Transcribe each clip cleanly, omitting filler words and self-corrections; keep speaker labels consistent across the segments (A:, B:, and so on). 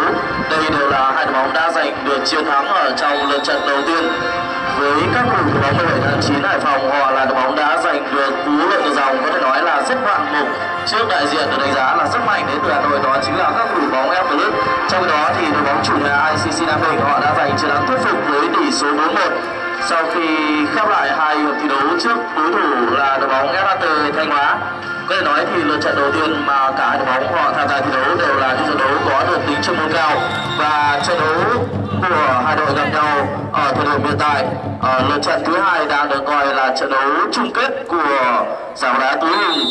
A: Đây đều là hai đội bóng đã giành được chiến thắng ở trong lượt trận đầu tiên. Với các cầu thủ bóng 17 tháng 9 Hải Phòng, họ là đội bóng đã giành được cú lội ngược dòng có thể nói là rất ngoạn mục trước đại diện được đánh giá là rất mạnh đến từ Hà Nội, đó chính là các cầu thủ bóng F Plus. Trong đó thì đội bóng chủ nhà ICC Nam Định họ đã giành chiến thắng thuyết phục với tỷ số 4-1 sau khi khép lại hai hiệp thi đấu trước đối thủ là đội bóng SHT Thanh Hóa. Có thể nói thì lượt trận đầu tiên mà cả hai đội bóng họ tham gia thi đấu đều là những trận đấu có được tính chuyên môn cao, và trận đấu của hai đội gặp nhau ở thời điểm hiện tại ở lượt trận thứ hai đang được coi là trận đấu chung kết của giải đá tứ hùng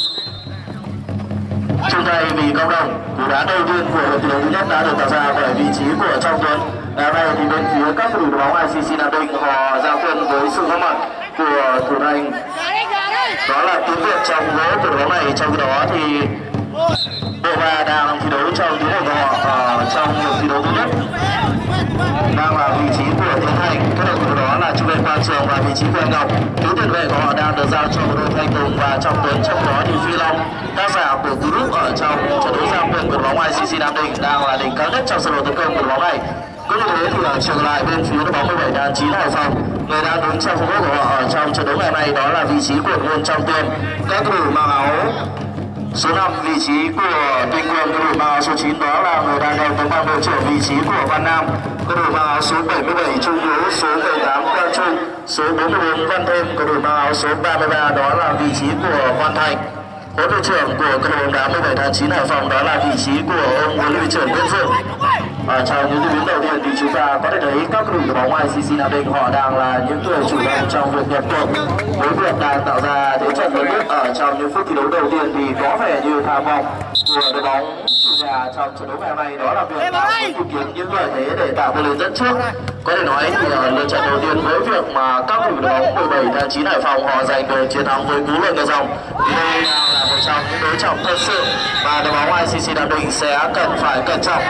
A: chung tay vì cộng đồng. Cú đá đầu tiên của hiệp thi đấu thứ nhất đã được tạo ra bởi vị trí của Trong Tuấn. Ngày hôm nay thì bên phía các cầu thủ đội bóng ICC Nam Định họ ra quân với sự góp mặt của thủ thành đó là Tiến Việt trong gỗ của đội bóng này. Trong khi đó thì đội ba đang thi đấu trong tiếng của họ ở trong hiệp thi đấu thứ nhất đang là vị trí của Tiến Thành, kết hợp với đó là trung vệ Quang Trường và vị trí của Anh Ngọc. Tuyến tiền vệ của họ đang được giao cho đội Thanh Tùng và Trọng Tuấn. Trong đó thì Phi Long, tác giả của group ở trong trận đấu giao quân của đội bóng ICC Nam Định, đang là đỉnh cao nhất trong sân đấu tấn công của đội bóng này. Cứ như thế thì ở trường lại bên phía đội bóng 17 tháng 9 Hải Phòng, người đang đứng trong phong của họ ở trong trận đấu ngày hôm nay đó là vị trí của Nguồn Trong Tiền. Các cầu thủ mang áo số 5 vị trí của Tinh Quyền, cầu thủ mang áo số 9 đó là người đang đeo tấm bằng đội trưởng vị trí của Văn Nam, cầu thủ mang áo số 77 Trung Hiếu, số 18 Quang Trung, số 44 Văn Thêm, cầu thủ mang áo số 33 đó là vị trí của Văn Thành. Huấn luyện trưởng của câu lạc bộ bóng đá 17 tháng 9 Hải Phòng đó là vị trí của ông huấn luyện trưởng Nguyễn Phượng. Ở trong những tình huống đầu tiên thì chúng ta có thể thấy các cầu thủ đội bóng ICC Nam Định họ đang là những người chủ động trong việc nhập cuộc, với việc đang tạo ra thế trận mới nhất ở trong những phút thi đấu đầu tiên thì có vẻ như tham vọng của đội bóng chủ nhà trong trận đấu ngày hôm nay đó là việc tìm kiếm những lợi thế để tạo cơ lên dẫn trước. Có thể nói thì ở lượt trận đầu tiên với việc mà các cầu thủ đội bóng 17 tháng 9 Hải Phòng họ giành được chiến thắng với cú lội ngược dòng, đây là một trong những đối trọng thật sự mà đội bóng ICC Nam Định sẽ cần phải cẩn trọng.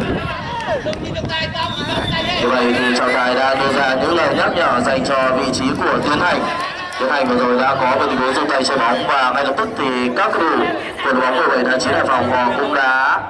A: Như vậy thì trọng tài đã đưa ra những lời nhắc nhở dành cho vị trí của Tiến Thành. Tiến Thành vừa rồi đã có một tình huống dùng tay chơi bóng và ngay lập tức thì các cầu thủ của đội bóng 17 tháng 9 Hải Phòng họ cũng đã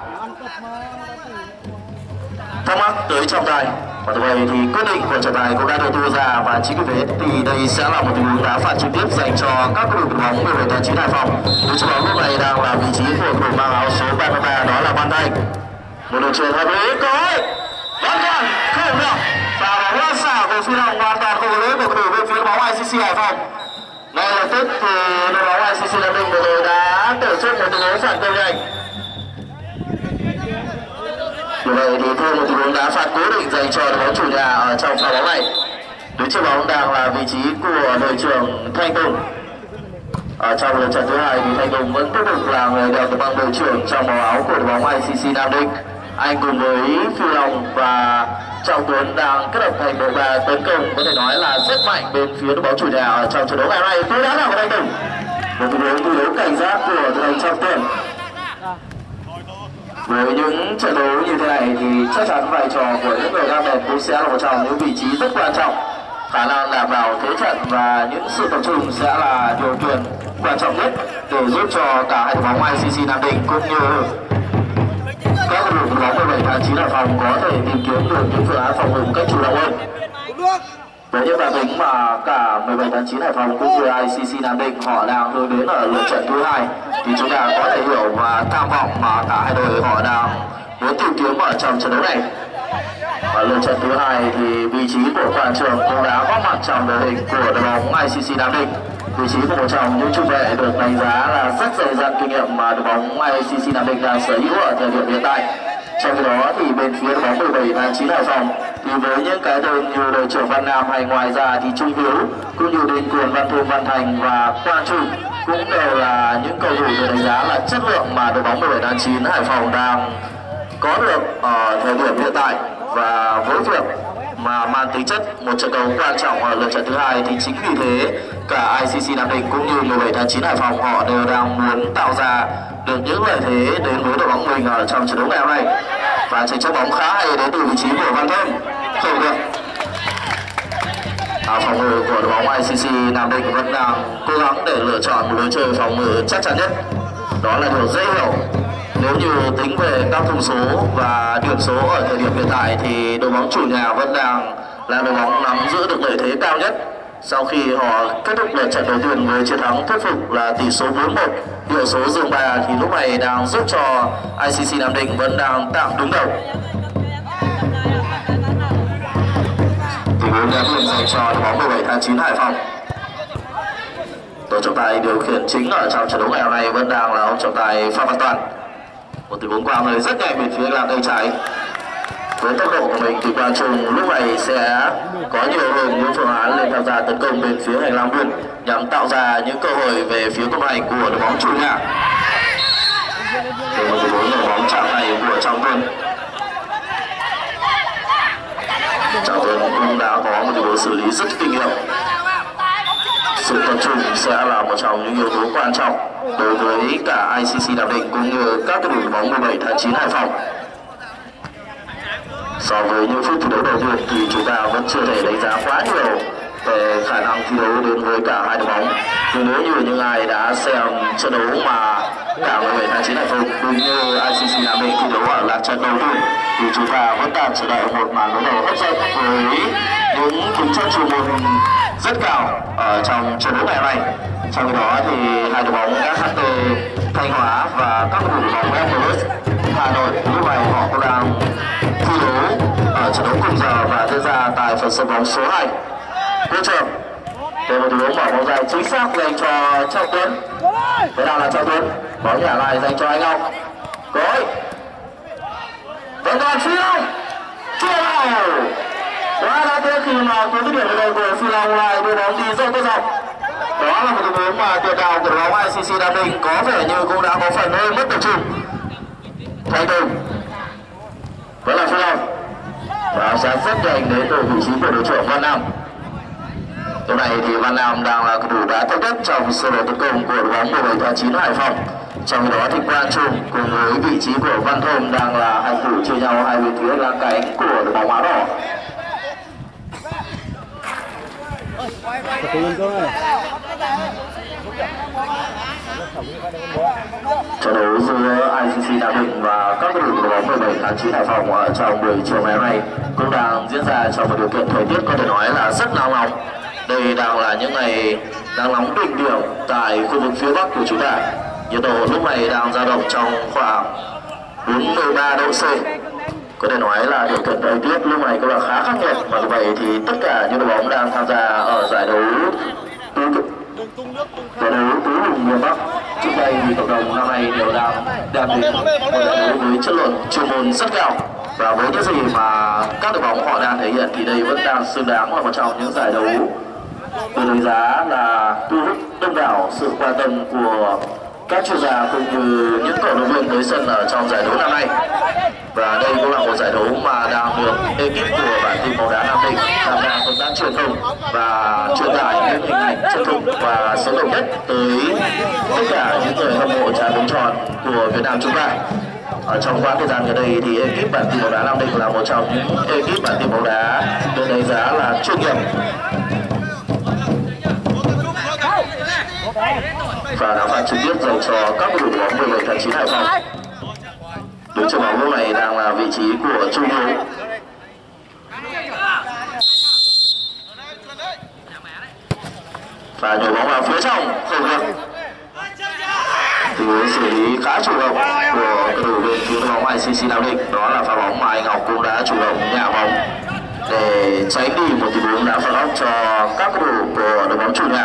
A: thắc mắc tới trọng tài. Và như vậy thì quyết định của trọng tài cũng đã được đưa ra, và chính vì thế thì đây sẽ là một tình huống đá phạt trực tiếp dành cho các cầu thủ đội bóng 17 tháng 9 Hải Phòng. Đối thủ bóng lúc này đang là vị trí của cầu thủ mang áo số 33 đó là Văn Thành. Một đường chuyền hợp lý có hoàn toàn không được, và bóng lăn xảo của Phi Long hoàn toàn không có lỗi của cầu thủ bên phía bóng ICC Hải Phòng. Ngay lập tức thì đội bóng ICC Nam Định vừa rồi đã tổ chức một tình huống phản công nhanh. Như vậy thì thêm một tình huống đá phạt cố định dành cho đội bóng chủ nhà ở trong pha bóng này. Đứng trước bóng đang là vị trí của đội trưởng Thanh Tùng. Ở trong lượt trận thứ hai thì Thanh Tùng vẫn tiếp tục là người đeo tấm bằng đội trưởng trong màu áo của đội bóng ICC Nam Định. Anh cùng với Phi Long và Trọng Tuấn đang kết hợp thành đội ba tấn công có thể nói là rất mạnh bên phía đội bóng chủ nhà ở trong trận đấu ngày hôm nay. Cú đá nào của Thanh Tùng, một tình huống thi đấu cảnh giác của đội thành Trọng Tuấn. Với những trận đấu như thế này thì chắc chắn vai trò của những người đang đẹp cũng sẽ là một trong những vị trí rất quan trọng. Khả năng đảm bảo thế trận và những sự tập trung sẽ là điều kiện quan trọng nhất để giúp cho cả hai đội bóng ICC Nam Định cũng như các cầu thủ bóng 17 tháng 9 Hải Phòng có thể tìm kiếm được những phương án phòng ngự một cách chủ động hơn. Với những bản tính mà cả 17 tháng 9 Hải Phòng cũng như ICC Nam Định họ đang hướng đến ở lượt trận thứ hai thì chúng ta có thể hiểu và tham vọng mà cả hai đội họ đang muốn tìm kiếm ở trong trận đấu này. Ở lượt trận thứ hai thì vị trí của Quang Trường cũng đã góp mặt trong đội hình của đội bóng ICC Nam Định. Vị trí của một trong những trung vệ được đánh giá là rất dày dặn kinh nghiệm mà đội bóng ICC Nam Định đang sở hữu ở thời điểm hiện tại. Trong khi đó thì bên phía đội bóng 17 tháng 9 Hải Phòng thì với những cái tên như đội trưởng Văn Nam hay ngoài ra thì Trung Hiếu cũng như đến Quyền, Văn Thương, Văn Thành và Quang Trung cũng đều là những cầu thủ được đánh giá là chất lượng mà đội bóng 17 tháng 9 Hải Phòng đang có được ở thời điểm hiện tại. Và với việc mà mang tính chất một trận đấu quan trọng ở lượt trận thứ hai thì chính vì thế cả ICC Nam Định cũng như 17 tháng 9 Hải Phòng họ đều đang muốn tạo ra được những lợi thế đến với đội bóng mình ở trong trận đấu ngày hôm nay. Và trận chấp bóng khá hay đến từ vị trí của Văn Thêm, không được. Phòng ngự của đội bóng ICC Nam Định vẫn đang cố gắng để lựa chọn một lối chơi phòng ngự chắc chắn nhất, đó là điều dễ hiểu. Nếu như tính về các thông số và điểm số ở thời điểm hiện tại thì đội bóng chủ nhà vẫn đang là đội bóng nắm giữ được lợi thế cao nhất sau khi họ kết thúc lượt trận đầu tiên với chiến thắng thuyết phục là tỷ số 4-1. Hiệu số dương 3 thì lúc này đang giúp cho ICC Nam Định vẫn đang tạm đứng đầu. Tình huống ném lên dành cho đội bóng 17 tháng 9 Hải Phòng. Tổ trọng tài điều khiển chính ở trong trận đấu ngày hôm nay vẫn đang là ông trọng tài Phạm Văn Toàn. Một tình huống qua người rất nhanh về phía làng tay trái. Với tốc độ của mình thì Quang Trung lúc này sẽ có nhiều hơn những phương án lên tham gia tấn công bên phía hành lang biên nhằm tạo ra những cơ hội về phía công thành của đội bóng chủ nhà. Một tình huống đội bóng chạm tay của Trọng Tuấn. Trọng Tuấn cũng đã có một tình huống xử lý rất kinh nghiệm. Sự tập trung sẽ là một trong những yếu tố quan trọng đối với cả ICC Nam Định cũng như các đội bóng 17 tháng 9 Hải Phòng. So với những phút thi đấu đầu tiên thì chúng ta vẫn chưa thể đánh giá quá nhiều về khả năng thi đấu đến với cả hai đội bóng. Nhưng nếu như những ai đã xem trận đấu mà cả 17 tháng 9 Hải Phòng cũng như ICC Nam Định thi đấu ở là trận đầu tiên thì chúng ta vẫn đang chờ đợi một màn đối đầu hấp dẫn với những tính chất chuyên môn rất cao ở trong trận đấu ngày hôm nay. Trong khi đó thì hai đội bóng SHT Thanh Hóa và các đội bóng FPS Hà Nội lúc này họ cũng đang thi đấu ở trận đấu cùng giờ và diễn ra tại phần sân bóng số 2 Quốc Trường. Đây một tình huống mở bóng dài chính xác dành cho Trọng Tuấn. Thế nào là Trọng Tuấn? Bóng nhả lại dành cho anh Ngọc. Cối. Vẫn còn Phi Long. Phi Long. Quá đã tiếc khi mà cái điểm đầu của Phi Long lại đưa bóng đi rất tốt dọc. Đó là một tình huống mà tiền đạo của đội bóng ICC Nam Định có vẻ như cũng đã có phần hơi mất tập trung. Thành Tùng. Vẫn là Phi Long. Và sẽ rất nhanh đến từ vị trí của đội trưởng Văn Nam. Lúc này thì Văn Nam đang là cầu thủ đá tốt nhất trong sơ đồ tấn công của đội bóng 17 tháng 9 Hải Phòng. Trong khi đó thì Quang Trung cùng với vị trí của Văn Thơm đang là hai thủ chia nhau hai bên phía lá cánh của đội bóng áo đỏ. Trận đấu giữa ICC Nam Định và các đội của bóng 17 tháng 9 Hải Phòng ở trong buổi chiều ngày hôm nay cũng đang diễn ra trong một điều kiện thời tiết có thể nói là rất nắng nóng. Đây đang là những ngày nắng nóng đỉnh điểm tại khu vực phía Bắc của chúng ta. Nhiệt độ lúc này đang dao động trong khoảng 43 độ C. Có thể nói là điều kiện thời tiết lúc này cũng là khá khắc nghiệt. Và vậy thì tất cả những đội bóng đang tham gia ở giải đấu tứ hùng miền Bắc trước đây thì cộng đồng năm nay đều đang đem đến một giải đấu với chất lượng chuyên môn rất cao. Và với những gì mà các đội bóng họ đang thể hiện thì đây vẫn đang xứng đáng là một trong những giải đấu tôi đánh giá là thu hút đông đảo sự quan tâm của các chuyên gia cũng như những cổ động viên tới sân ở trong giải đấu năm nay. Và đây cũng là một giải đấu mà đang được ekip của bản tin bóng đá Nam Định tham gia công tác truyền thông và truyền tải những hình ảnh chân thực và sống động nhất tới tất cả những người hâm mộ trái bóng tròn của Việt Nam chúng ta. Ở trong quãng thời gian gần đây thì ekip bản tin bóng đá Nam Định là một trong những ekip bản tin bóng đá được đánh giá là chuyên nghiệp và đá phạt trực tiếp dành cho các đội bóng 17 tháng 9 Hải Phòng. Đối thủ bóng lúc này đang là vị trí của Trung Hiếu. Và nhồi bóng vào phía trong không được. Tình huống xử lý khá chủ động của cầu thủ bên phía đội bóng ICC Nam Định, đó là pha bóng mà anh Ngọc cũng đã chủ động nhả bóng để tránh đi một tình huống đá phạt góc cho các cầu thủ của đội bóng chủ nhà.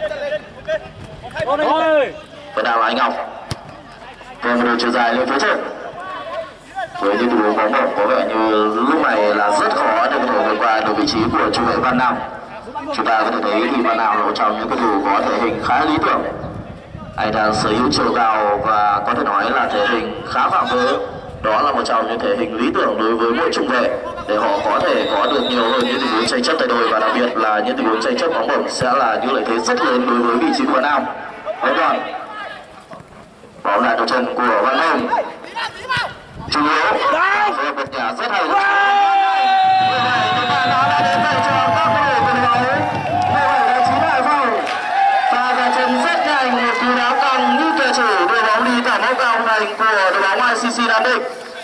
A: Vẫn đang là anh Ngọc. Về một đường chuyền dài lên phía trước. Với những tình huống bóng bổng có vẻ như lúc này là rất khó để có thể vượt qua được vị trí của trung vệ Văn Nam. Chúng ta có thể thấy thì Văn Nam là một trong những cầu thủ có thể hình khá lý tưởng. Anh đang sở hữu chiều cao và có thể nói là thể hình khá phạm vỡ. Đó là một trong những thể hình lý tưởng đối với mỗi trung vệ để họ có thể có được nhiều hơn những tình huống tranh chấp tay đôi, và đặc biệt là những tình huống tranh chấp bóng bổng sẽ là những lợi thế rất lớn đối với vị trí của Văn Nam. Vẫn còn bóng lại đầu chân của Văn Hồng. Trung Hiếu một nhà rất hay. Như vậy chúng ta đã đến đây cho các cầu thủ của đội bóng 17 tháng 9 Hải Phòng. Pha ra chân rất nhanh, một cú đá căng như kẻ chủ đội bóng đi thẳng góc cao thành của đội bóng Nam Định.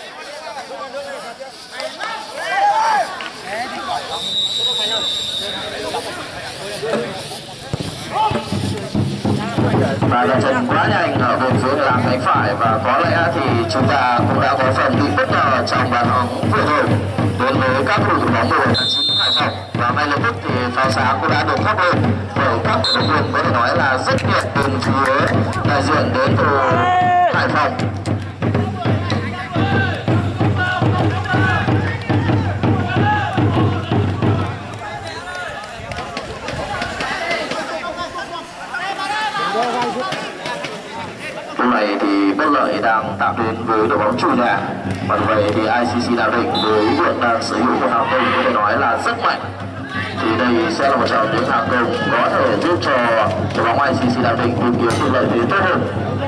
A: Và là trận quá nhanh ở vùng dưới làm cánh phải và có lẽ thì chúng ta cũng đã có phần bị bất ngờ trong bàn thắng vừa rồi đến với các cầu thủ bóng 17 tháng 9 Hải Phòng, và ngay lập tức thì pháo sáng cũng đã được thắp lên bởi các cổ động viên có thể nói là rất nhiệt tình phía đại diện đến từ Hải Phòng. Lúc này thì bất lợi đang tạo đến với đội bóng chủ nhà, và vậy thì ICC Nam Định với việc đang sở hữu một hàng công có thể nói là rất mạnh, thì đây sẽ là một trong những hàng công có thể giúp cho đội bóng ICC Nam Định tìm kiếm được lợi thế tốt hơn.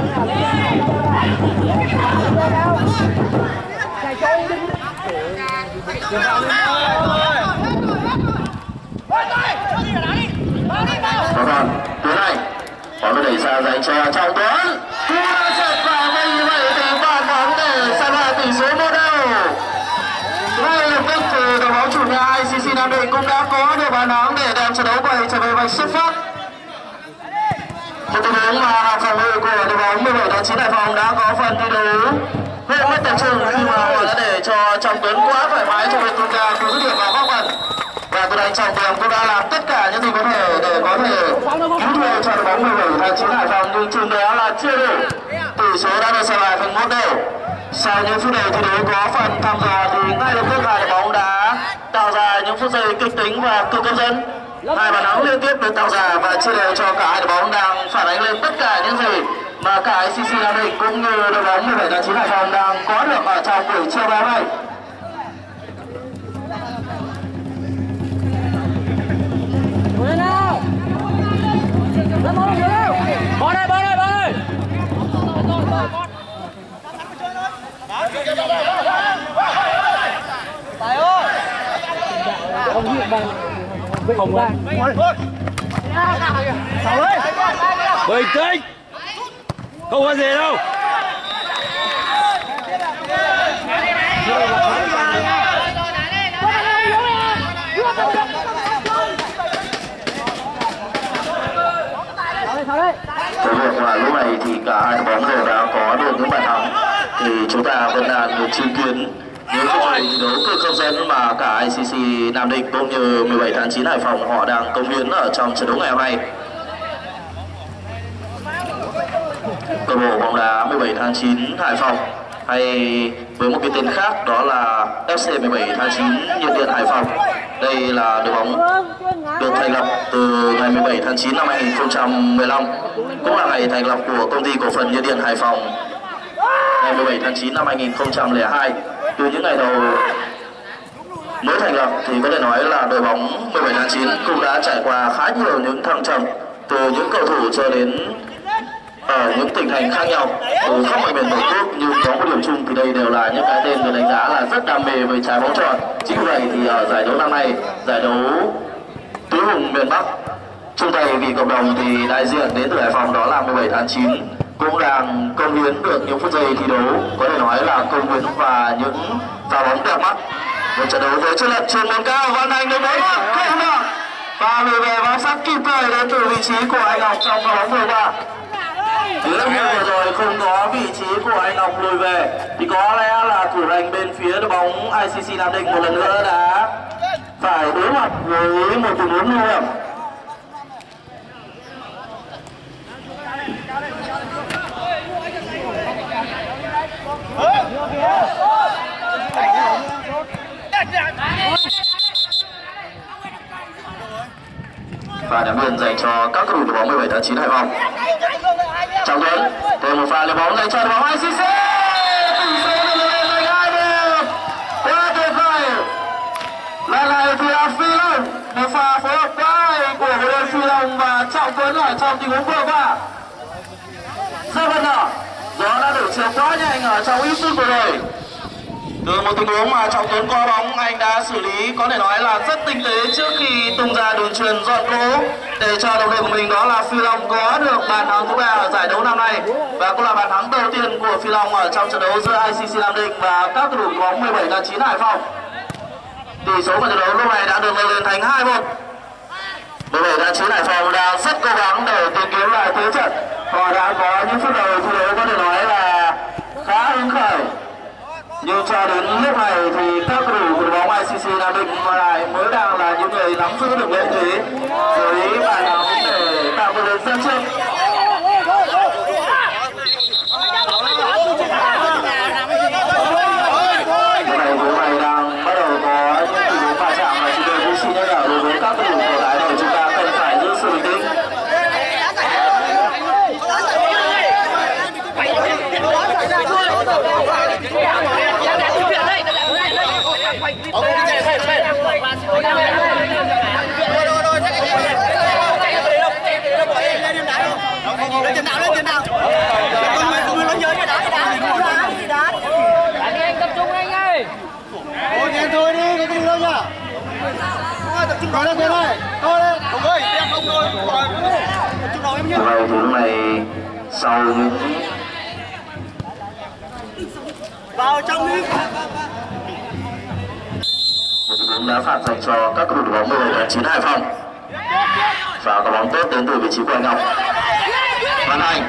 A: Và tuyến này bóng được đẩy ra dành cho Trọng Tuấn, cú đá sượt và như vậy thì bàn thắng để san hòa tỷ số 1-0. Ngay lập tức thì đội bóng chủ nhà ICC Nam Định cũng đã có được bàn thắng để đem trận đấu quay trở về vạch xuất phát. Một tình huống mà hàng phòng ngự của đội bóng 17 tháng 9 Hải Phòng đã có phần thi đấu hơi mất tập trung khi mà họ đã để cho Trọng Tuấn quá thoải mái trong việc tung ra cứu dứt điểm vào góc gần. Và từ đánh Trọng Tuấn cũng đã làm tất cả những gì có thể để có thể cứu thua cho đội bóng 17 tháng 9 Hải Phòng, nhưng chừng đó là chưa đủ. Tỷ số đã được xếp lại thành 1-0. Sau những phút đầu thi đấu có phần thăm dò thì ngay lập tức hai đội bóng đã tạo ra những phút giây kịch tính và cực hấp dẫn. Hai bàn thắng liên tiếp được tạo ra và chia đều cho cả hai đội bóng đang phản ánh lên tất cả những gì mà cả ICC Nam Định cũng như đội bóng 17 tháng 9 Hải Phòng đang có được ở trong buổi chiều ngày hôm nay.
B: Bó đây, bó đây, bó đây. Tài ơi. Không ra. Bình tĩnh. Không có gì đâu.
A: Cái việc mà lúc này thì cả hai bóng đều đã có được những bàn thắng, thì chúng ta vẫn đang được chứng kiến những cái thi đấu cực hấp dẫn mà cả ICC Nam Định cũng như 17 tháng 9 Hải Phòng họ đang cống hiến ở trong trận đấu ngày hôm nay. Câu lạc bộ bóng đá 17 tháng 9 Hải Phòng, hay với một cái tên khác đó là FC 17 tháng 9 Nhiệt Điện Hải Phòng. Đây là đội bóng được thành lập từ ngày 17 tháng 9 năm 2015, cũng là ngày thành lập của công ty cổ phần Nhiệt Điện Hải Phòng ngày 17 tháng 9 năm 2002. Từ những ngày đầu mới thành lập thì có thể nói là đội bóng 17 tháng 9 cũng đã trải qua khá nhiều những thăng trầm, từ những cầu thủ cho đến ở những tỉnh thành khác nhau từ khắp mọi miền tổ quốc, nhưng có một điểm chung thì đây đều là những cái tên được đánh giá là rất đam mê với trái bóng tròn. Chính vì vậy thì ở giải đấu năm nay, giải đấu tứ hùng miền Bắc chung tay vì cộng đồng, thì đại diện đến từ Hải Phòng đó là 17 tháng 9 cũng đang cống hiến được những phút giây thi đấu có thể nói là cống hiến và những pha bóng đẹp mắt. Một trận đấu với chất lượng chuyên môn cao, hoàn thành được bốn không được và lùi về bám sát kịp thời đến từ vị trí của anh Ngọc trong pha bóng vừa qua. Nếu như vừa rồi không có vị trí của anh Ngọc lùi về thì có lẽ là thủ thành bên phía đội bóng ICC Nam Định một lần nữa đã phải đối mặt với một tình huống nguy hiểm. Và đã biên dành cho các cầu thủ đội bóng 17 tháng 9 Hải Phòng. Trọng Tuấn thêm một pha lấy bóng dành cho đội bóng ICC. Tỷ số được lên thành 2-1. Quá tuyệt vời. Lần này thì là Phi Long, một pha phối hợp quá hay của huấn luyện Phi Long và Trọng Tuấn ở trong tình huống vừa qua. Rất bất ngờ, gió đã được chiều quá nhanh ở trong ít phút vừa rồi. Từ một tình huống mà Trọng Tuấn qua bóng, anh đã xử lý có thể nói là rất tinh tế trước khi tung ra đường chuyền dọn cỗ để cho đồng đội của mình, đó là Phi Long, có được bàn thắng thứ 3 ở giải đấu năm nay và cũng là bàn thắng đầu tiên của Phi Long ở trong trận đấu giữa ICC Nam Định và các cầu thủ bóng 17/9 Hải Phòng. Tỷ số của trận đấu lúc này đã được nâng lên thành 2-1. 17/9 Hải Phòng đang rất cố gắng để tìm kiếm lại thế trận. Họ đã có những phút đầu thi đấu có thể nói là khá hứng khởi, nhưng cho đến lúc này thì các cầu thủ của bóng ICC Nam Định lại mới đang là những người nắm giữ được lợi thế với bàn thắng để tạo một đường dẫn trước. Lúc này bóng này đang bắt đầu có những tình huống va chạm và chúng tôi cũng xin nhắc nhở đối với các cầu thủ của cái này chúng ta cần phải giữ sự bình tĩnh.
C: Thôi đi, cái gì đâu nhá. Tập trung nói là thế này. Thôi đấy. Không ơi, em không thôi. Tập trung nói em nhá.
A: Vậy thì lúc này sau những
C: vào trong đi.
A: một tình huống đá phạt dành cho các cầu thủ bóng 17/9 Hải Phòng và có bóng tốt đến từ vị trí của anh Ngọc. Văn Thành.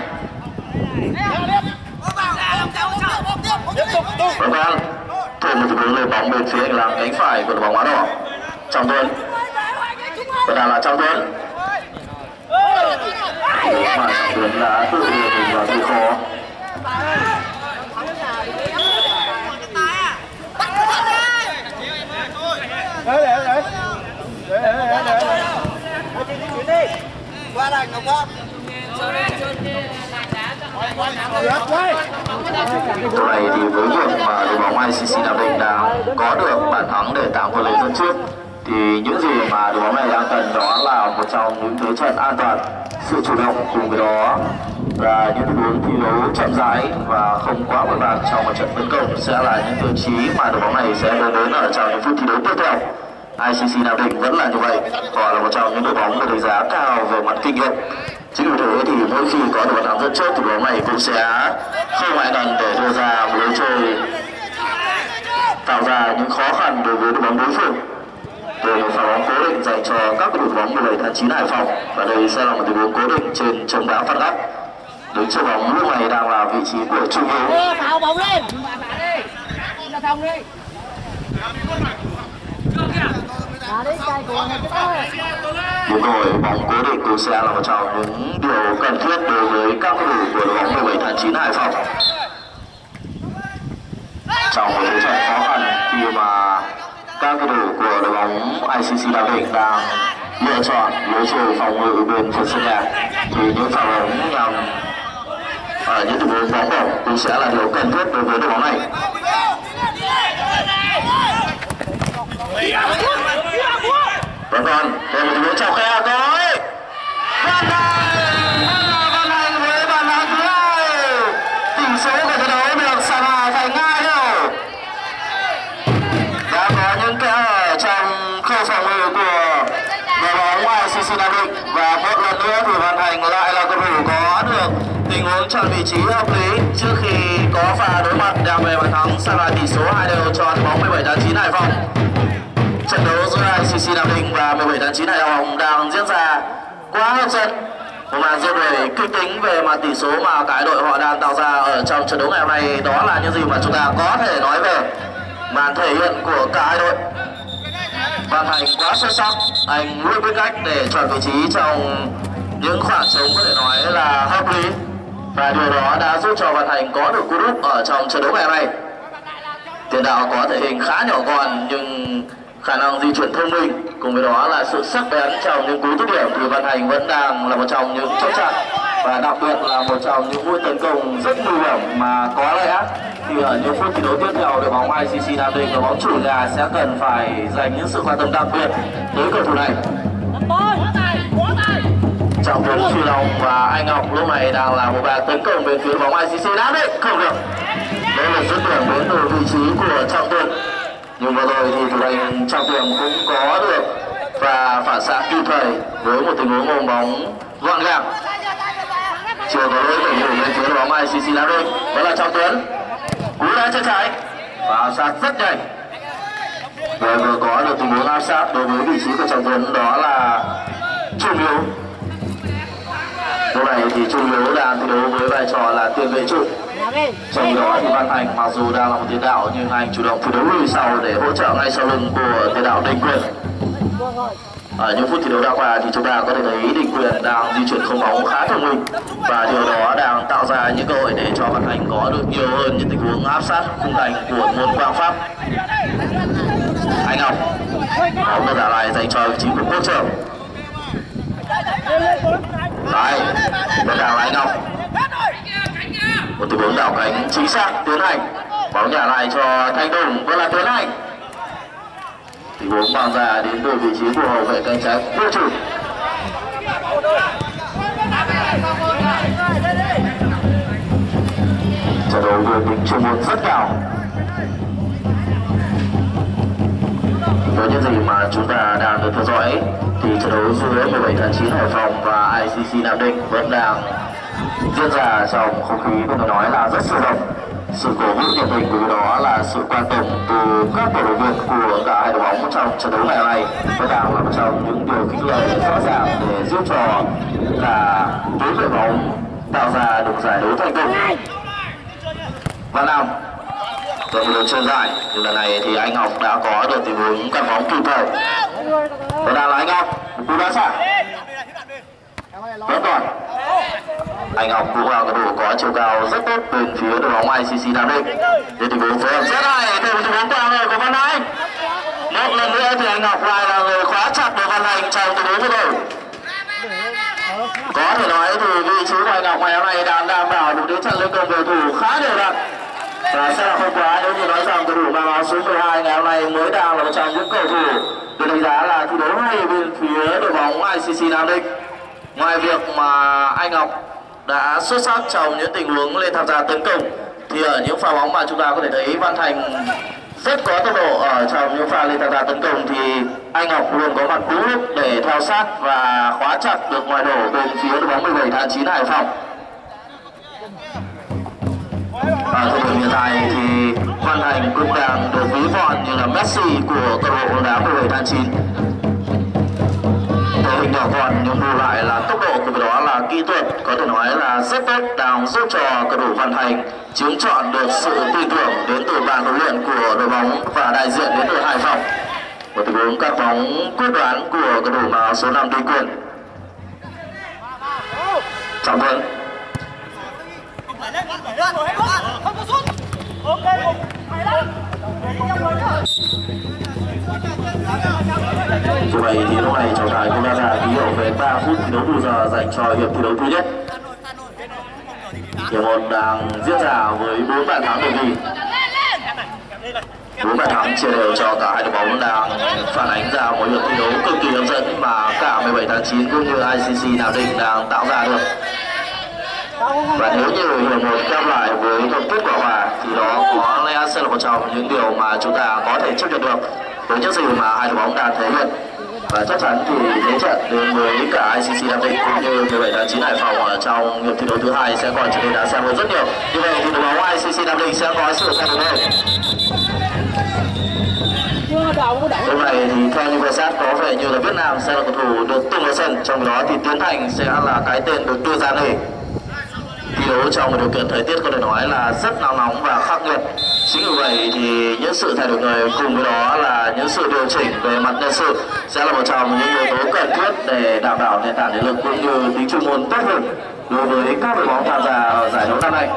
A: Vâng vâng. Thêm một tình huống lên bóng bên phía anh làm cánh phải của đội bóng áo đỏ. Trọng Tuấn. Và đang là Trọng Tuấn. Mà Trọng Tuấn đã tự đưa mình vào thế khó.
C: Đấy. Để. Qua đây Ngọc Ngọc.
A: Lúc này thì với việc mà đội bóng ICC Nam Định đang có được bàn thắng để tạo cơ hội dẫn trước thì những gì mà đội bóng này đang cần đó là một trong những thế trận an toàn, sự chủ động cùng với đó là những tình huống thi đấu chậm rãi và không quá vội vàng trong một trận tấn công sẽ là những tiêu chí mà đội bóng này sẽ hướng đến ở trong những phút thi đấu tiếp theo. ICC Nam Định vẫn là như vậy, họ là một trong những đội bóng được đánh giá cao về mặt kinh nghiệm. Chính vì thế thì mỗi khi có được bàn thắng dẫn trước thì đội bóng này cũng sẽ không ngại ngần để đưa ra một lối chơi tạo ra những khó khăn đối với đội bóng đối phương. Từ một pha bóng cố định dành cho các cầu thủ bóng 17/9 Hải Phòng và đây sẽ là một tình huống cố định trên chống đá phạt góc. Đứng trước bóng lúc này đang là vị trí của Trung Hiếu.
C: Tháo bóng lên.
A: Đúng rồi, bóng cố định cũng sẽ là một trong những điều cần thiết đối với các cầu thủ của đội bóng 17/9 Hải Phòng. Trong một thế trận khó khăn khi mà các cầu thủ của đội bóng ICC Nam Định đang lựa chọn lối chơi phòng ngự bên phần sân nhà thì những pha bóng nhằm ở những tình huống bóng bổng cũng sẽ là điều cần thiết đối với đội bóng này. Vẫn còn thêm một tình huống chọc khe rồi. Văn Thành với bàn thắng thứ 2. Tỷ số của trận đấu được sàn hòa thành 2-0. Đã có những kẽ hở trong khâu phòng ngự của đội bóng ICC Nam Định và một lần nữa thì Văn Thành lại là cầu thủ có được tình huống chọn vị trí hợp lý trước khi có pha đối mặt đem về bàn thắng sàn hòa tỷ số 2-2 cho đội bóng 17/9 Hải Phòng. Trận đấu giữa ICC Nam Định và 17/9 Hải Phòng đang diễn ra quá hấp dẫn. Một màn rơi về kịch tính về mặt tỷ số mà cái đội họ đang tạo ra ở trong trận đấu ngày hôm nay, đó là những gì mà chúng ta có thể nói về màn thể hiện của cả hai đội. Văn Thành quá xuất sắc, anh luôn biết cách để chọn vị trí trong những khoảng trống có thể nói là hợp lý và điều đó đã giúp cho Văn Thành có được cú đúp ở trong trận đấu ngày hôm nay. Tiền đạo có thể hình khá nhỏ gọn nhưng khả năng di chuyển thông minh cùng với đó là sự sắc bén trong những cú dứt điểm thì Văn Thành vẫn đang là một trong những chốt chặn và đặc biệt là một trong những mũi tấn công rất nguy hiểm mà có lẽ thì ở những phút thi đấu tiếp theo đội bóng ICC Nam Định và bóng chủ nhà sẽ cần phải dành những sự quan tâm đặc biệt tới cầu thủ này. Trọng Tuấn, Phi Long và anh Ngọc lúc này đang là một bàn tấn công về phía bóng ICC Nam Định không được. Đấy là dứt điểm đến từ vị trí của Trọng Tường. Nhưng vừa rồi thì thủ thành Trọng Tường cũng có được và phản xạ kịp thời với một tình huống ôm bóng gọn gàng. Chưa có lỗi cảnh thủ bên phía đội bóng ICC Nam Định. Đó là Trọng Tuấn. Cú đá chân trái và áp sát rất nhanh. Vừa có được tình huống áp sát đối với vị trí của Trọng Tuấn, đó là Trung Hiếu. Lúc này thì Trung Hiếu đang thi đấu với vai trò là tiền vệ trụ. Trong đó thì Văn Thành mặc dù đang là một tiền đạo nhưng anh chủ động thi đấu lùi sau để hỗ trợ ngay sau lưng của tiền đạo Đình Quyền. Ở những phút thi đấu đã qua thì chúng ta có thể thấy Đình Quyền đang di chuyển không bóng khá thông minh và điều đó đang tạo ra những cơ hội để cho Văn Thành có được nhiều hơn những tình huống áp sát khung thành của môn quang pháp. Anh Ngọc bóng được đá lại dành cho vị trí của Quốc Trường. Đấy, được đá lại Anh Ngọc. Một tình huống đảo cánh chính xác Tiến Hành. Bóng trả lại cho Thanh Tùng, vẫn là Tiến Hành. Tình huống mang ra đến từ vị trí của hậu vệ cánh trái Quốc Trường. Trận đấu được tính chuyên môn rất cao. Với những gì mà chúng ta đang được theo dõi thì trận đấu giữa 17 tháng 9 Hải Phòng và ICC Nam Định vẫn đang diễn ra trong không khí có thể nói là rất sôi động. Sự cổ vũ nhiệt tình của đó là sự quan tâm từ các cổ động viên của cả hai đội bóng trong trận đấu ngày hôm nay vẫn đang là một trong những điều khích lệ rõ ràng để giúp cho cả đối đội bóng tạo ra được giải đấu thành công. Văn Nam và một đường chân dài, nhưng lần này thì anh Ngọc đã có được tình huống cắt bóng kịp thời. Và đang là anh Ngọc, cú đá xả vẫn còn. Anh Ngọc cũng là cầu thủ có chiều cao rất tốt bên phía đội bóng ICC Nam Định. Để tình huống phối hợp rất hay từ tình huống qua người của Văn Anh. Một lần nữa thì anh Ngọc lại là người khóa chặt được Văn Anh trong tình huống vừa rồi. Có thể nói thì vị trí của anh Ngọc ngày hôm nay đang đảm bảo được đến trận lên công cầu thủ khá đều đặn. Và sẽ là không quá nếu như nói rằng cầu thủ mang áo số 12 ngày hôm nay mới đang là một trong những cầu thủ được đánh giá là thi đấu hay bên phía đội bóng ICC Nam Định. Ngoài việc mà anh Ngọc đã xuất sắc trong những tình huống lên tham gia tấn công thì ở những pha bóng mà chúng ta có thể thấy Văn Thành rất có tốc độ ở trong những pha lên tham gia tấn công thì anh Ngọc luôn có mặt đúng lúc để theo sát và khóa chặt được ngoài đổ bên phía đội bóng 17 tháng 9 Hải Phòng. Ở thời điểm hiện tại thì Văn Thành cũng đang được ví von như là Messi của câu lạc bộ bóng đá 17 tháng 9. Thể hình nhỏ gọn nhưng bù lại là tốc độ của đó là kỹ thuật có thể nói là rất tốt, đang giúp cho cầu thủ Văn Thành chiếm trọn được sự tin tưởng đến từ ban huấn luyện của đội bóng và đại diện đến từ Hải Phòng. Một tình huống cắt bóng quyết đoán của cầu thủ áo số 5 Đình Quyền. Trọng Tuấn. Như vậy thì lúc này trọng tài cũng đã ra ký hiệu về 3 phút thi đấu bù giờ dành cho hiệp thi đấu thứ nhất. Hiệp 1 đang diễn ra với 4 bàn thắng được ghi. 4 bàn thắng chia đều cho cả hai đội bóng đang phản ánh ra một hiệp thi đấu cực kỳ hấp dẫn mà cả 17 tháng 9 cũng như ICC Nam Định đang tạo ra được. Và nếu như hiệp 1 khép lại với một kết quả hòa thì đó có lẽ sẽ là một trong những điều mà chúng ta có thể chấp nhận được với những gì mà hai đội bóng đang thể hiện. Và chắc chắn thì thế trận đến với cả ICC Nam Định cũng như 17 tháng 9 Hải Phòng ở trong hiệp thi đấu thứ hai sẽ còn trở nên đáng xem hơn rất nhiều. Như vậy thì đội bóng ICC Nam Định sẽ có sự thay đổi hơn. Lúc này thì theo như quan sát có vẻ như là Việt Nam sẽ là cầu thủ được tung vào sân, trong đó thì Tiến Thành sẽ là cái tên được đưa ra đây. Thi đấu trong một điều kiện thời tiết có thể nói là rất nắng nóng và khắc nghiệt. Chính vì vậy thì những sự thay đổi người cùng với đó là những sự điều chỉnh về mặt nhân sự sẽ là một trong những yếu tố cần thiết để đảm bảo nền tảng thể lực cũng như tính chuyên môn tốt hơn đối với các đội bóng tham gia ở giải đấu năm nay.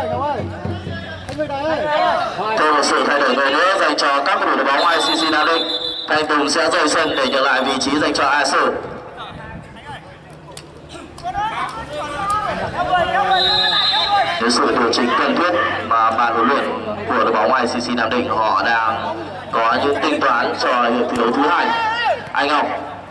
A: Thêm một sự thay đổi người nữa dành cho các đội bóng ICC Nam Định. Thanh Tùng sẽ rời sân để nhận lại vị trí dành cho A Sử. Với sự điều chỉnh cần thiết mà ban huấn luyện của đội bóng ICC Nam Định họ đang có những tính toán cho hiệp thi đấu thứ hai. Anh Ngọc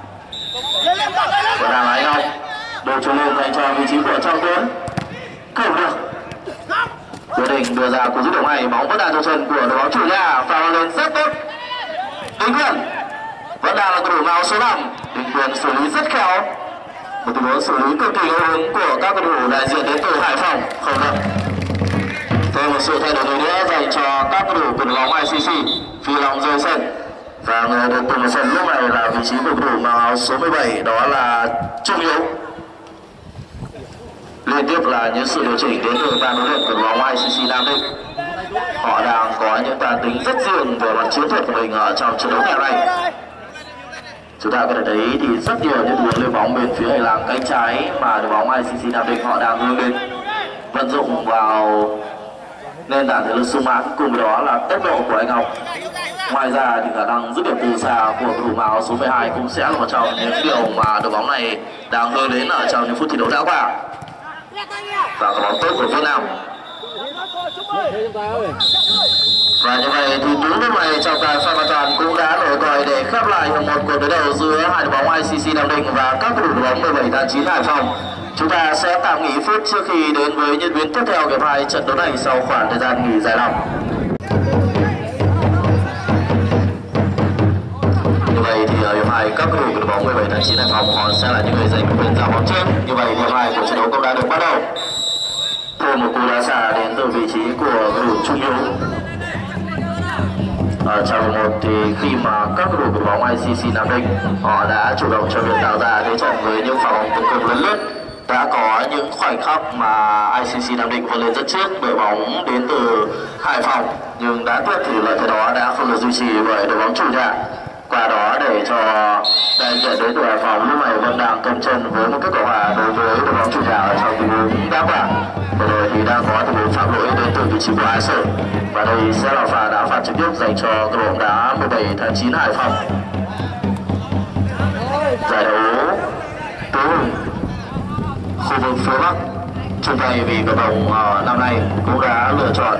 A: và đang là anh Ngọc, đội chủ lực dành cho vị trí của Trọng Tuấn. Không được. Quyết định đưa ra cú dứt điểm hay, bóng vẫn đang trong chân của đội bóng chủ nhà và lên rất tốt. Đình Quyền vẫn đang là cầu thủ áo số 5. Đình Quyền xử lý rất khéo, một tình huống xử lý cực kỳ ngẫu hứng của các cầu thủ đại diện đến từ Hải Phòng. Không được. Thêm một sự thay đổi nữa dành cho các cầu thủ của đội bóng ICC. Phi Long rơi sân và người được tung vào sân lúc này là vị trí của cầu thủ áo số 17, đó là Trung Hiếu. Liên tiếp là những sự điều chỉnh đến từ ban huấn luyện của đội bóng ICC Nam Định. Họ đang có những toan tính rất riêng về mặt chiến thuật của mình ở trong trận đấu ngày hôm nay. Chúng ta có thể thấy thì rất nhiều những đường lên bóng bên phía hành lang cánh trái mà đội bóng ICC Nam Định họ đang hướng đến, vận dụng vào nền tảng thể lực sung mãn, cùng với đó là tốc độ của anh Ngọc. Ngoài ra thì khả năng dứt điểm từ xa của cầu thủ áo số 12 cũng sẽ là một trong những điều mà đội bóng này đang hướng đến ở trong những phút thi đấu đã qua. Và có bóng tốt của Việt Nam. Và như vậy thì đúng lúc này trọng tài Phan Văn Toàn cũng đã nổi còi để khép lại hiệp một cuộc đối đầu giữa hai đội bóng ICC Nam Định và các cầu thủ đội bóng 17 tháng 9 Hải Phòng. Chúng ta sẽ tạm nghỉ phút trước khi đến với diễn biến tiếp theo hiệp 2 trận đấu này sau khoảng thời gian nghỉ dài lòng. Như vậy thì ở hiệp 2 các cầu thủ của đội bóng 17 tháng 9 Hải Phòng họ sẽ là những người giành quyền giao bóng trước. Như vậy hiệp 2 của trận đấu cũng đã được bắt đầu. Thêm một cú đá xả đến từ vị trí của cầu thủ Trung Hiếu. Ở trong hiệp 1 thì khi mà các cầu thủ của bóng ICC Nam Định họ đã chủ động cho việc tạo ra thế trận với những pha bóng tấn công lớn lướt, đã có những khoảnh khắc mà ICC Nam Định vươn lên rất trước đội bóng đến từ Hải Phòng, nhưng đã tiếc thì lợi thế đó đã không được duy trì bởi đội bóng chủ nhà. Qua đó để cho đại diện đến từ Hải Phòng lúc này vẫn đang cầm chân với một kết quả hòa đối với đội bóng chủ nhà ở trong tình huống đá quả. Vừa rồi thì đang có tình huống phạm lỗi đến từ vị trí của Ai Sở, và đây sẽ là pha đá phạt trực tiếp dành cho câu lạc bộ đá 17 tháng 9 Hải Phòng. Giải đấu tứ hùng khu vực phía Bắc chung tay vì cộng đồng năm nay cũng đã lựa chọn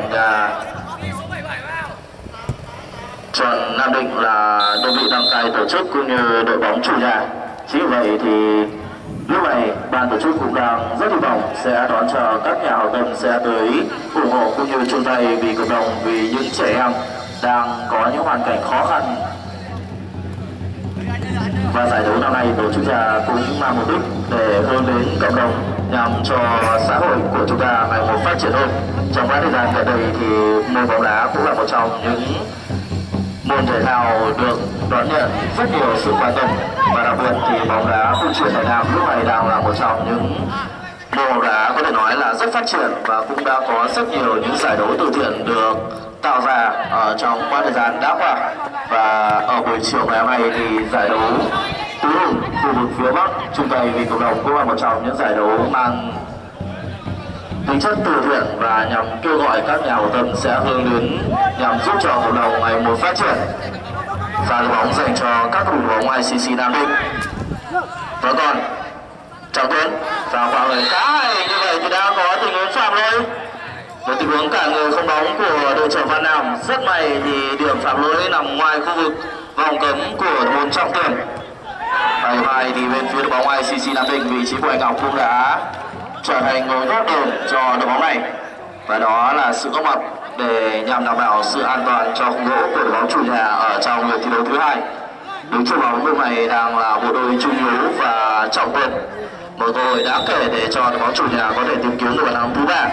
A: chọn Nam Định là đơn vị đăng cai tổ chức cũng như đội bóng chủ nhà. Chính vì vậy thì lúc này ban tổ chức cũng đang rất hy vọng sẽ đón chờ các nhà hảo tâm sẽ tới ủng hộ cũng như chung tay vì cộng đồng, vì những trẻ em đang có những hoàn cảnh khó khăn. Và giải đấu năm nay tổ chức ra cũng mang mục đích để hướng đến cộng đồng nhằm cho xã hội của chúng ta ngày một phát triển hơn. Trong quãng thời gian gần đây thì môn bóng đá cũng là một trong những môn thể thao được đón nhận rất nhiều sự quan tâm, và đặc biệt thì bóng đá phương chuyển Việt Nam lúc này đang là một trong những môn bóng đá có thể nói là rất phát triển, và cũng đã có rất nhiều những giải đấu từ thiện được tạo ra ở trong quãng thời gian đã qua. Và ở buổi chiều ngày hôm nay thì giải đấu tứ hùng khu vực phía Bắc chung tay vì cộng đồng cũng là một trong những giải đấu mang tính chất từ thiện và nhằm kêu gọi các nhà hảo tâm sẽ hướng đến nhằm giúp cho cộng đồng ngày một phát triển. Và bóng dành cho các cầu thủ bóng ICC Nam Định. Và còn Trọng Tuấn và khoảng người khá hay, như vậy thì đã có tình huống phạm lỗi, một tình huống cả người không bóng của đội trưởng Văn Nam. Rất may thì điểm phạm lỗi nằm ngoài khu vực vòng cấm của môn Trọng Tuấn. Và hiệp thì bên phía đội bóng ICC Nam Định, vị trí của anh Ngọc cũng đã trở thành người góp đường cho đội bóng này, và đó là sự góp mặt để nhằm đảm bảo sự an toàn cho khung gỗ của đội bóng chủ nhà ở trong lượt thi đấu thứ hai. Đứng trước bóng lúc này đang là bộ đôi Trung Hiếu và Trọng Tuấn, một cơ hội đáng kể để cho đội bóng chủ nhà có thể tìm kiếm được bàn thắng thứ 3.